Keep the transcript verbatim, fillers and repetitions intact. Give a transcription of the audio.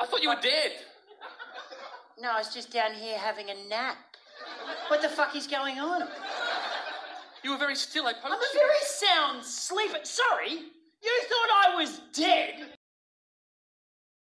I thought you were dead. No, I was just down here having a nap. What the fuck is going on? You were very still. I poked I'm a you. very sound sleeper. Sorry, you thought I was dead?